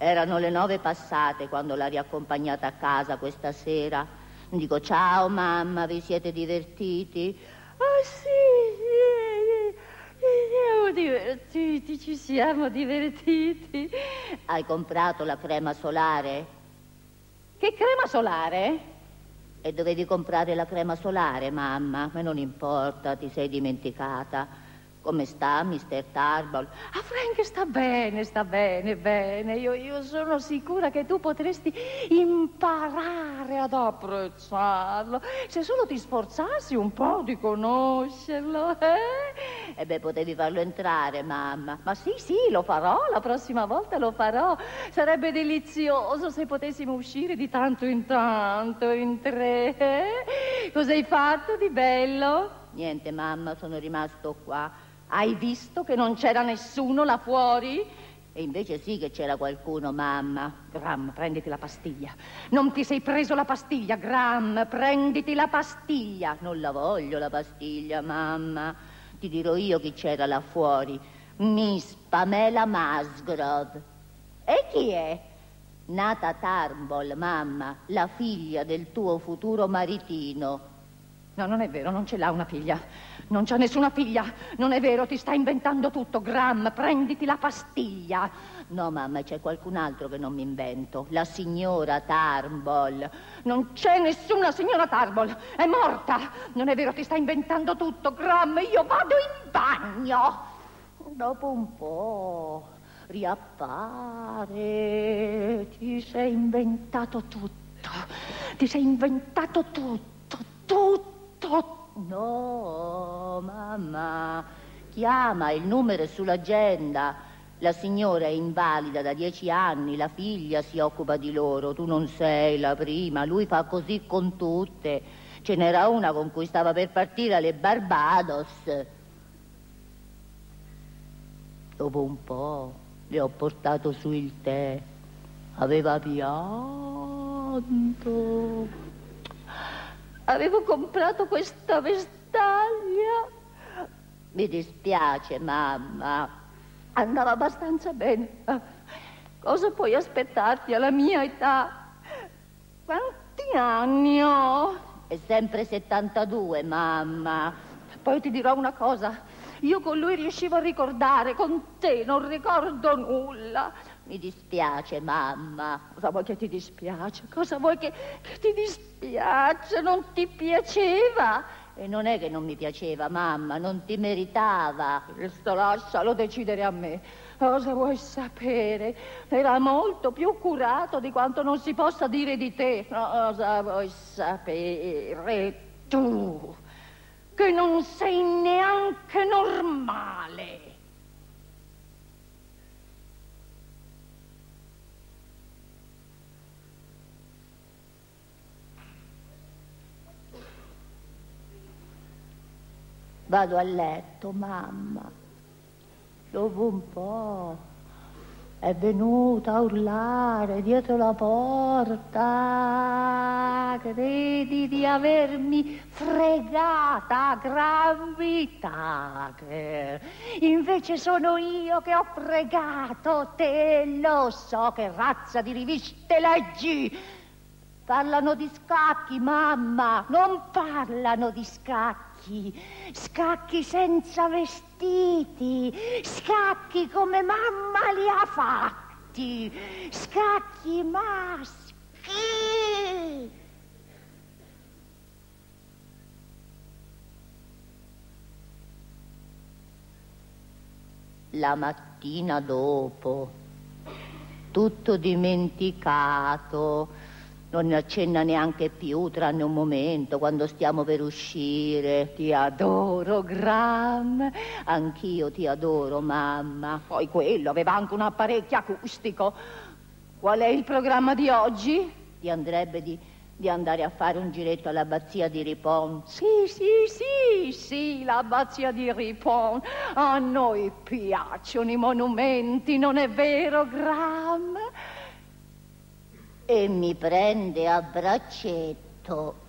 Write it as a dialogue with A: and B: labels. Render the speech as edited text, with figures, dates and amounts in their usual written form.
A: Erano le 9 passate quando l'ha riaccompagnata a casa questa sera. Dico, ciao mamma, vi siete divertiti?
B: Oh sì, ci siamo divertiti.
A: Hai comprato la crema solare?
B: Che crema solare?
A: E dovevi comprare la crema solare, mamma. Ma non importa, ti sei dimenticata. Come sta, Mr. Tarbell?
B: Ah, Frank sta bene, bene. Io sono sicura che tu potresti imparare ad apprezzarlo se solo ti sforzassi un po' di conoscerlo, eh?
A: E beh, potevi farlo entrare, mamma.
B: Ma sì, lo farò, la prossima volta lo farò. Sarebbe delizioso se potessimo uscire di tanto in tanto in tre. Cosa hai fatto di bello?
A: Niente, mamma, sono rimasto qua.
B: Hai visto che non c'era nessuno là fuori?
A: E invece sì che c'era qualcuno, mamma.
B: Graham, prenditi la pastiglia. Non ti sei preso la pastiglia, Graham, prenditi la pastiglia.
A: Non la voglio la pastiglia, mamma. Ti dirò io chi c'era là fuori. Miss Pamela Musgrove.
B: E chi è?
A: Nata Turnbull, mamma, la figlia del tuo futuro maritino.
B: No, non è vero, non ce l'ha una figlia. Non c'ha nessuna figlia. Non è vero, ti stai inventando tutto, Graham. Prenditi la pastiglia.
A: No, mamma, c'è qualcun altro che non mi invento. La signora Turnbull.
B: Non c'è nessuna signora Turnbull. È morta. Non è vero, ti stai inventando tutto, Graham. Io vado in bagno.
A: Dopo un po' riappare.
B: Ti sei inventato tutto. Ti sei inventato tutto. Tutto.
A: No, mamma, chiama, il numero è sull'agenda. La signora è invalida da 10 anni, la figlia si occupa di loro, tu non sei la prima, lui fa così con tutte. Ce n'era una con cui stava per partire alle Barbados. Dopo un po' le ho portato su il tè, aveva pianto.
B: Avevo comprato questa vestaglia.
A: Mi dispiace, mamma.
B: Andava abbastanza bene. Cosa puoi aspettarti alla mia età? Quanti anni ho?
A: È sempre 72, mamma.
B: Poi ti dirò una cosa. Io con lui riuscivo a ricordare, con te non ricordo nulla.
A: Mi dispiace, mamma.
B: Cosa vuoi che ti dispiace? Cosa vuoi che ti dispiace? Non ti piaceva?
A: E non è che non mi piaceva, mamma, non ti meritava.
B: Questo lascialo decidere a me. Cosa vuoi sapere? Era molto più curato di quanto non si possa dire di te. Cosa vuoi sapere tu? Che non sei neanche normale.
A: Vado a letto, mamma. Dopo un po' è venuta a urlare dietro la porta. Credi di avermi fregata, Grammy Tucker. Invece sono io che ho fregato te, lo so che razza di riviste leggi. Parlano di scacchi, mamma, non parlano di scacchi. Scacchi senza vestiti, scacchi come mamma li ha fatti, scacchi maschi. La mattina dopo, tutto dimenticato. Non ne accenna neanche più, tranne un momento, quando stiamo per uscire.
B: Ti adoro, Graham.
A: Anch'io ti adoro, mamma.
B: Poi quello aveva anche un apparecchio acustico. Qual è il programma di oggi?
A: Ti andrebbe di andare a fare un giretto all'abbazia di Ripon?
B: Sì, l'abbazia di Ripon. A noi piacciono i monumenti, non è vero, Graham?
A: E mi prende a braccetto.